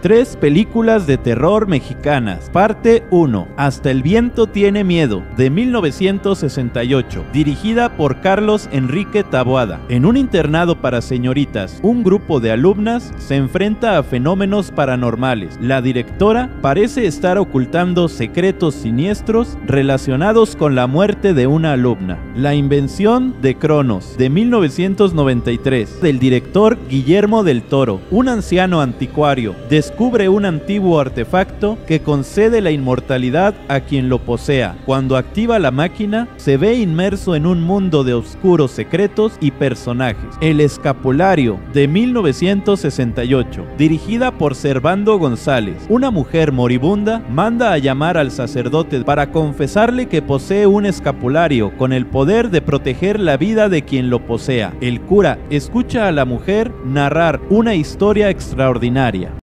3 películas de terror mexicanas. Parte 1. Hasta el viento tiene miedo, de 1968, dirigida por Carlos Enrique Taboada. En un internado para señoritas, un grupo de alumnas se enfrenta a fenómenos paranormales. La directora parece estar ocultando secretos siniestros relacionados con la muerte de una alumna. La invención de Cronos, de 1993, del director Guillermo del Toro. Un anciano anticuario descubre un antiguo artefacto que concede la inmortalidad a quien lo posea. Cuando activa la máquina, se ve inmerso en un mundo de oscuros secretos y personajes. El escapulario, de 1968, dirigida por Servando González. Una mujer moribunda manda a llamar al sacerdote para confesarle que posee un escapulario con el poder de proteger la vida de quien lo posea. El cura escucha a la mujer narrar una historia extraordinaria.